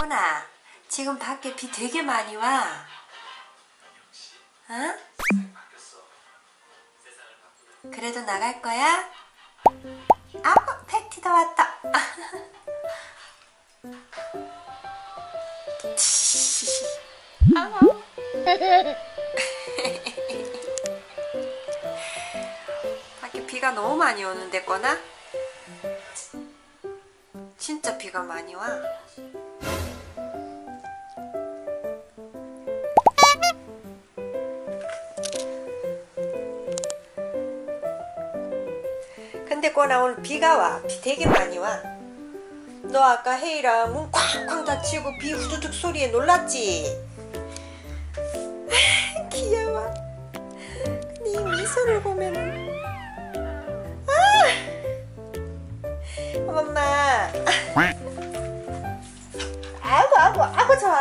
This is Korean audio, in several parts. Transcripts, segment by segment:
꼬나, 지금 밖에 비 되게 많이 와. 어? 그래도 나갈 거야? 아빠, 패티도 왔다. 밖에 비가 너무 많이 오는데 꼬나? 진짜 비가 많이 와. 근데 꼬나 오늘 비가 와. 비 되게 많이 와. 너 아까 헤이랑 문 쾅쾅 닫히고 비 후두둑 소리에 놀랐지? 아, 귀여워. 근데 이 미소를 보면은 엄마. 아이고 좋아.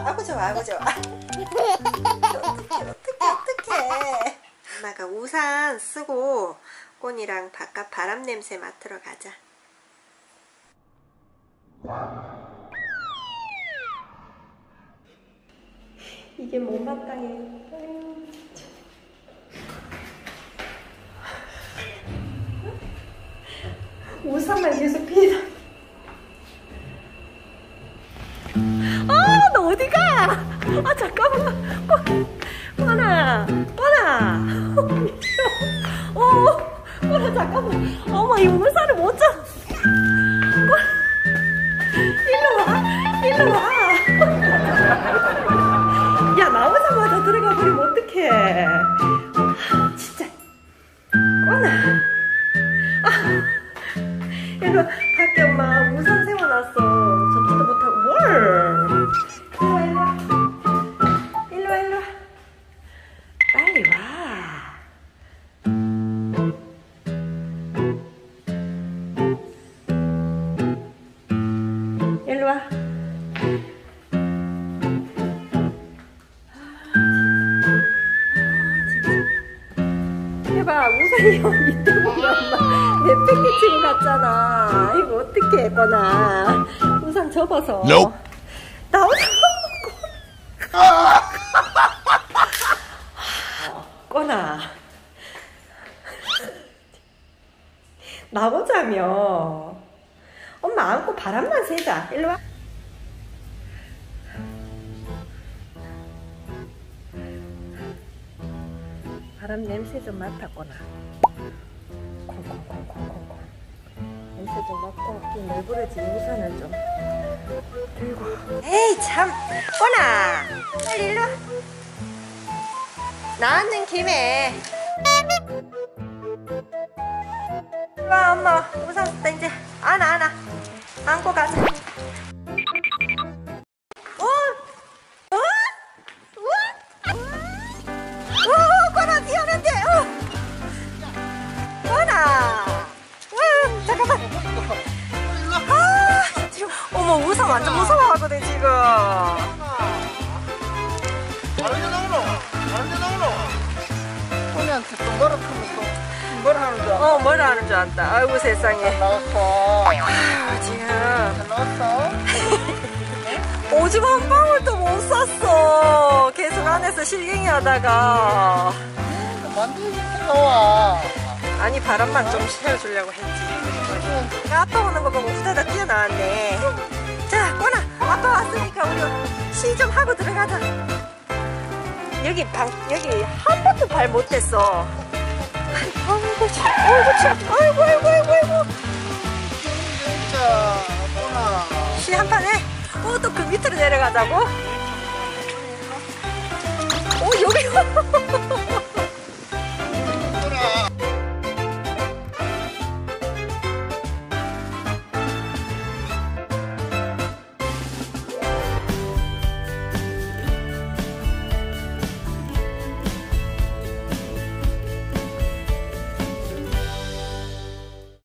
어떡해. 엄마가 우산 쓰고 꼬니랑 바깥 바람 냄새 맡으러 가자. 이게 못마땅해. 우산만 계속 피다. 아, 너 어디가? 아, 잠깐만. 꼬나. 꼬나, 잠깐만. 어머, 이 우산을 못 잡. 일로 와. 야, 나오자마자 들어가 버리면 어떡해. 진짜. 꼬나. 일로 와. 밖에 엄마 우산 세워놨어. 접지도 못하고. 뭘? 일로 와. 빨리 와. 일로 와. 해봐, 우산이 밑에 보면 엄마 내팽개치고 갔잖아. 이거 어떻게 했거나. 우산 접어서. 나오자고. 꼬나. 나오자며. 엄마 안고 바람만 쐬자. 일로 와. 바람 냄새 좀 맡았구나. 콩콩콩콩콩콩. 냄새 좀 맡고 이 널브러진 우산을 좀 들고. 에이 참, 꼬나 빨리 일로 와. 나왔는 김에 와. 엄마 우산 썼다. 이제 안아 안고 가자. 꼬나 뛰어는데. 꼬나. 잠깐만. 지금 어머 우산 완전 무서워하거든 지금. 다른 데 나오노? 꼬니한테 또 뭐라 하면 또 뭘 하는 줄 알았어? 뭘 하는 줄 알았다. 아이고 세상에. 나왔어. 지금 잘 나왔어? 오줌 한 방울도 못 쌌어. 계속 안에서 실갱이 하다가. 완전 이렇게 나와. 아니 바람만 좀 쐬어주려고 했지. 아빠 오는 거 보고 후다닥 뛰어나왔네. 자 꼬나, 아빠 왔으니까 우리 시 좀 하고 들어가자. 여기 한 번도 발 못 댔어. 아이고 참. 아이고. 진짜 꼬나. 시 한 판 해. 또 그 밑으로 내려가자고. 여기.